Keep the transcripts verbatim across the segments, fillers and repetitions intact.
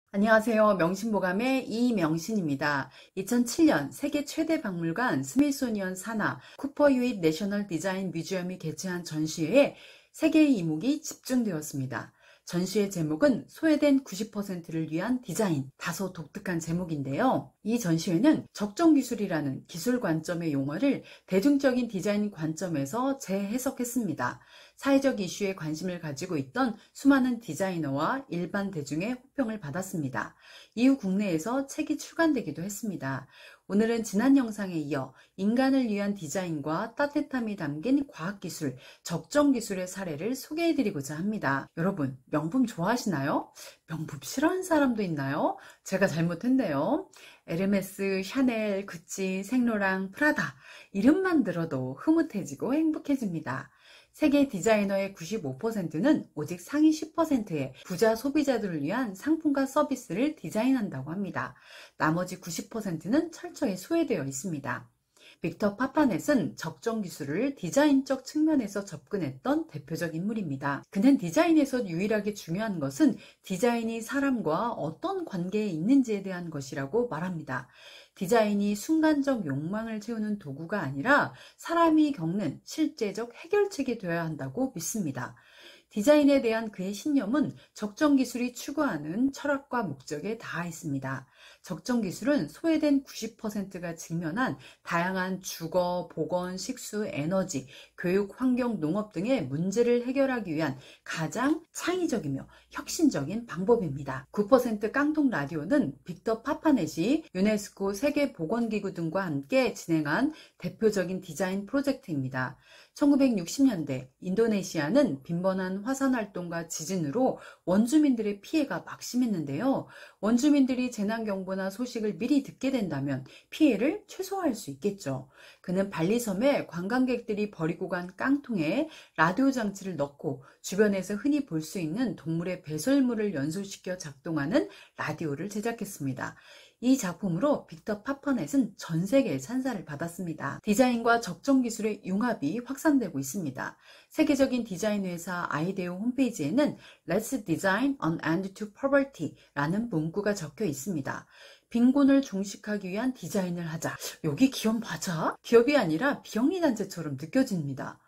안녕하세요. 명신보감의 이명신입니다. 이천칠 년 세계 최대 박물관 스미소니언 산하 쿠퍼 휴잇 내셔널 디자인 뮤지엄이 개최한 전시회에 세계의 이목이 집중되었습니다. 전시회 제목은 소외된 구십 퍼센트를 위한 디자인, 다소 독특한 제목인데요. 이 전시회는 적정기술이라는 기술 관점의 용어를 대중적인 디자인 관점에서 재해석했습니다. 사회적 이슈에 관심을 가지고 있던 수많은 디자이너와 일반 대중의 호평을 받았습니다. 이후 국내에서 책이 출간되기도 했습니다. 오늘은 지난 영상에 이어 인간을 위한 디자인과 따뜻함이 담긴 과학기술, 적정기술의 사례를 소개해드리고자 합니다. 여러분, 명품 좋아하시나요? 명품 싫어하는 사람도 있나요? 제가 잘못했네요. 에르메스, 샤넬, 구찌, 생로랑, 프라다 이름만 들어도 흐뭇해지고 행복해집니다. 세계 디자이너의 구십오 퍼센트는 오직 상위 십 퍼센트의 부자 소비자들을 위한 상품과 서비스를 디자인한다고 합니다. 나머지 구십 퍼센트는 철저히 소외되어 있습니다. 빅터 파파넷은 적정 기술을 디자인적 측면에서 접근했던 대표적 인물입니다. 그는 디자인에서 유일하게 중요한 것은 디자인이 사람과 어떤 관계에 있는지에 대한 것이라고 말합니다. 디자인이 순간적 욕망을 채우는 도구가 아니라 사람이 겪는 실제적 해결책이 되어야 한다고 믿습니다. 디자인에 대한 그의 신념은 적정 기술이 추구하는 철학과 목적에 닿아 있습니다. 적정 기술은 소외된 구십 퍼센트가 직면한 다양한 주거, 보건, 식수, 에너지, 교육, 환경, 농업 등의 문제를 해결하기 위한 가장 창의적이며 혁신적인 방법입니다. 구 퍼센트 깡통 라디오는 빅터 파파넷이 유네스코 세계보건기구 등과 함께 진행한 대표적인 디자인 프로젝트입니다. 천구백육십 년대 인도네시아는 빈번한 화산 활동과 지진으로 원주민들의 피해가 막심했는데요. 원주민들이 재난경보나 소식을 미리 듣게 된다면 피해를 최소화할 수 있겠죠. 그는 발리섬에 관광객들이 버리고 간 깡통에 라디오 장치를 넣고 주변에서 흔히 볼 수 있는 동물의 배설물을 연소시켜 작동하는 라디오를 제작했습니다. 이 작품으로 빅터 파파넷은 전 세계의 찬사를 받았습니다. 디자인과 적정 기술의 융합이 확산되고 있습니다. 세계적인 디자인 회사 아이데오 홈페이지에는 Let's Design an End to Poverty 라는 문구가 적혀 있습니다. 빈곤을 종식하기 위한 디자인을 하자. 여기 기업 맞아? 기업이 아니라 비영리단체처럼 느껴집니다.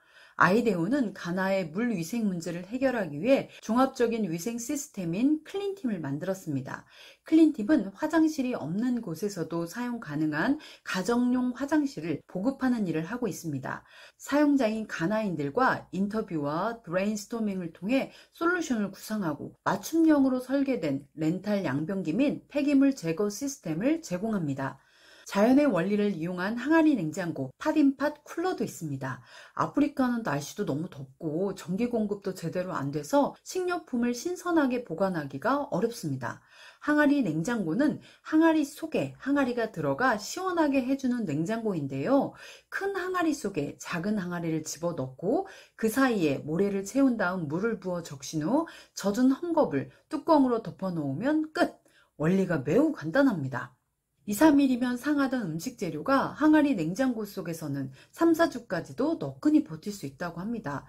아이데오는 가나의 물 위생 문제를 해결하기 위해 종합적인 위생 시스템인 클린팀을 만들었습니다. 클린팀은 화장실이 없는 곳에서도 사용 가능한 가정용 화장실을 보급하는 일을 하고 있습니다. 사용자인 가나인들과 인터뷰와 브레인스토밍을 통해 솔루션을 구상하고 맞춤형으로 설계된 렌탈 양변기 및 폐기물 제거 시스템을 제공합니다. 자연의 원리를 이용한 항아리 냉장고, 팟인팟 쿨러도 있습니다. 아프리카는 날씨도 너무 덥고 전기 공급도 제대로 안 돼서 식료품을 신선하게 보관하기가 어렵습니다. 항아리 냉장고는 항아리 속에 항아리가 들어가 시원하게 해주는 냉장고인데요. 큰 항아리 속에 작은 항아리를 집어넣고 그 사이에 모래를 채운 다음 물을 부어 적신 후 젖은 헝겊을 뚜껑으로 덮어놓으면 끝! 원리가 매우 간단합니다. 이, 삼 일이면 상하던 음식 재료가 항아리 냉장고 속에서는 삼, 사 주까지도 너끈히 버틸 수 있다고 합니다.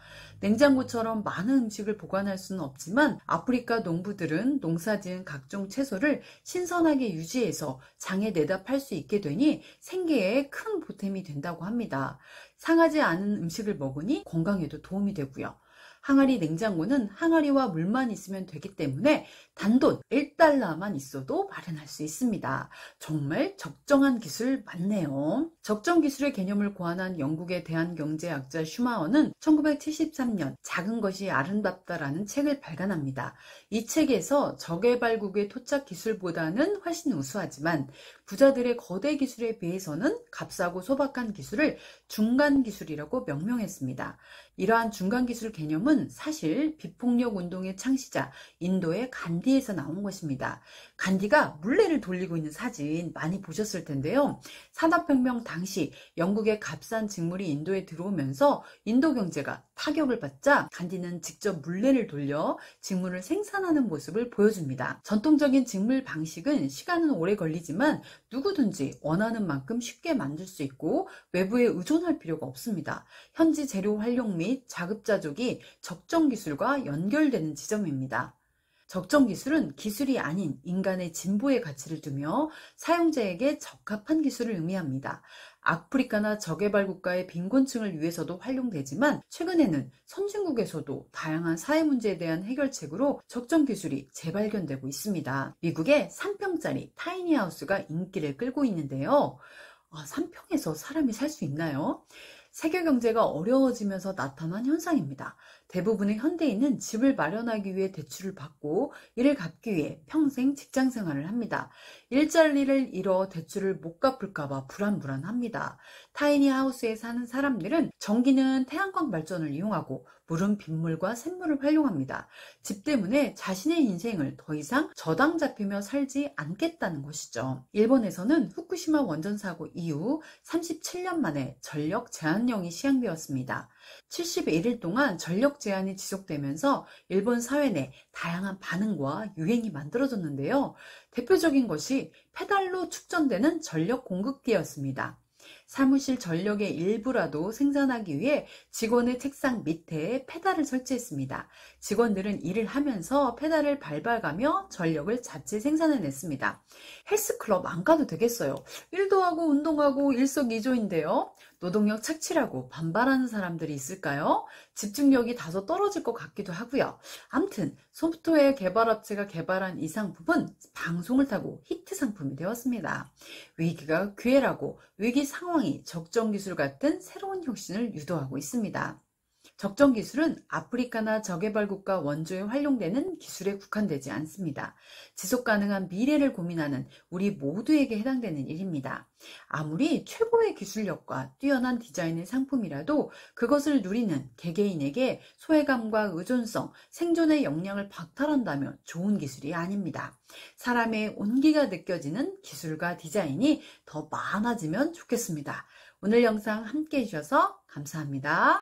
냉장고처럼 많은 음식을 보관할 수는 없지만 아프리카 농부들은 농사지은 각종 채소를 신선하게 유지해서 장에 내다 팔 수 있게 되니 생계에 큰 보탬이 된다고 합니다. 상하지 않은 음식을 먹으니 건강에도 도움이 되고요. 항아리 냉장고는 항아리와 물만 있으면 되기 때문에 단돈 일 달러만 있어도 마련할 수 있습니다. 정말 적정한 기술 맞네요. 적정 기술의 개념을 고안한 영국의 대한경제학자 슈마어는 천구백칠십삼 년 작은 것이 아름답다라는 책을 발간합니다. 이 책에서 저개발국의 토착 기술보다는 훨씬 우수하지만 부자들의 거대 기술에 비해서는 값싸고 소박한 기술을 중간 기술이라고 명명했습니다. 이러한 중간 기술 개념은 사실 비폭력 운동의 창시자 인도의 간디에서 나온 것입니다. 간디가 물레를 돌리고 있는 사진 많이 보셨을 텐데요. 산업혁명 당시 영국의 값싼 직물이 인도에 들어오면서 인도 경제가 타격을 받자 간디는 직접 물레를 돌려 직물을 생산하는 모습을 보여줍니다. 전통적인 직물 방식은 시간은 오래 걸리지만 누구든지 원하는 만큼 쉽게 만들 수 있고 외부에 의존할 필요가 없습니다. 현지 재료 활용 및 자급자족이 적정 기술과 연결되는 지점입니다. 적정 기술은 기술이 아닌 인간의 진보의 가치를 두며 사용자에게 적합한 기술을 의미합니다. 아프리카나 저개발 국가의 빈곤층을 위해서도 활용되지만 최근에는 선진국에서도 다양한 사회 문제에 대한 해결책으로 적정 기술이 재발견되고 있습니다. 미국의 삼 평짜리 타이니하우스가 인기를 끌고 있는데요. 아, 삼 평에서 사람이 살 수 있나요? 세계 경제가 어려워지면서 나타난 현상입니다. 대부분의 현대인은 집을 마련하기 위해 대출을 받고 이를 갚기 위해 평생 직장 생활을 합니다. 일자리를 잃어 대출을 못 갚을까봐 불안불안합니다. 타이니하우스에 사는 사람들은 전기는 태양광 발전을 이용하고 물은 빗물과 샘물을 활용합니다. 집 때문에 자신의 인생을 더 이상 저당 잡히며 살지 않겠다는 것이죠. 일본에서는 후쿠시마 원전 사고 이후 삼십칠 년 만에 전력 제한령이 시행되었습니다. 칠십일 일 동안 전력 제한이 지속되면서 일본 사회 내 다양한 반응과 유행이 만들어졌는데요. 대표적인 것이 페달로 축전되는 전력 공급기였습니다. 사무실 전력의 일부라도 생산하기 위해 직원의 책상 밑에 페달을 설치했습니다. 직원들은 일을 하면서 페달을 밟아가며 전력을 자체 생산해냈습니다. 헬스클럽 안 가도 되겠어요. 일도 하고 운동하고 일석이조인데요. 노동력 착취라고 반발하는 사람들이 있을까요? 집중력이 다소 떨어질 것 같기도 하고요. 암튼 소프트웨어 개발업체가 개발한 이 상품은 방송을 타고 히트 상품이 되었습니다. 위기가 기회라고 위기 상황이 적정 기술 같은 새로운 혁신을 유도하고 있습니다. 적정 기술은 아프리카나 저개발 국가 원조에 활용되는 기술에 국한되지 않습니다. 지속 가능한 미래를 고민하는 우리 모두에게 해당되는 일입니다. 아무리 최고의 기술력과 뛰어난 디자인의 상품이라도 그것을 누리는 개개인에게 소외감과 의존성, 생존의 역량을 박탈한다면 좋은 기술이 아닙니다. 사람의 온기가 느껴지는 기술과 디자인이 더 많아지면 좋겠습니다. 오늘 영상 함께 해주셔서 감사합니다.